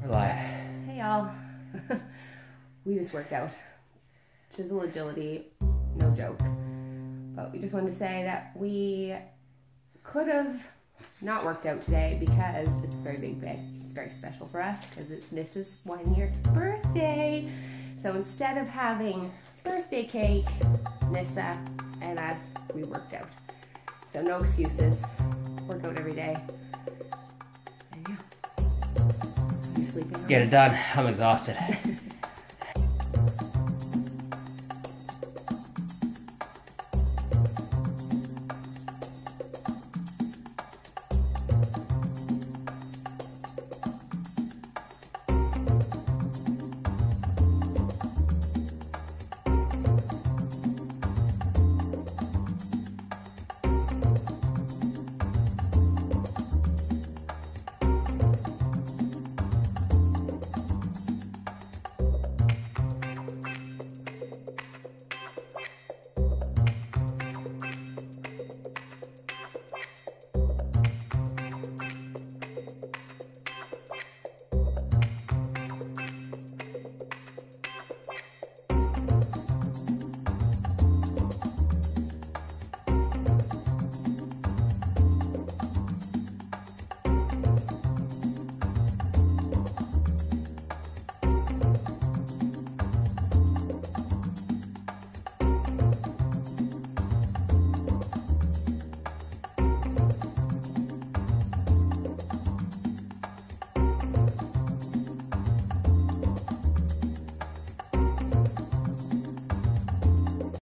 We're live. Hey y'all. We just worked out. Chisel Agility, no joke. But we just wanted to say that we could have not worked out today because it's a very big day. It's very special for us because it's Mrs. 1 year birthday. So instead of having birthday cake, Nissa and us, we worked out. So no excuses. Work out every day. And yeah. Are you sleeping? Get it done. I'm exhausted.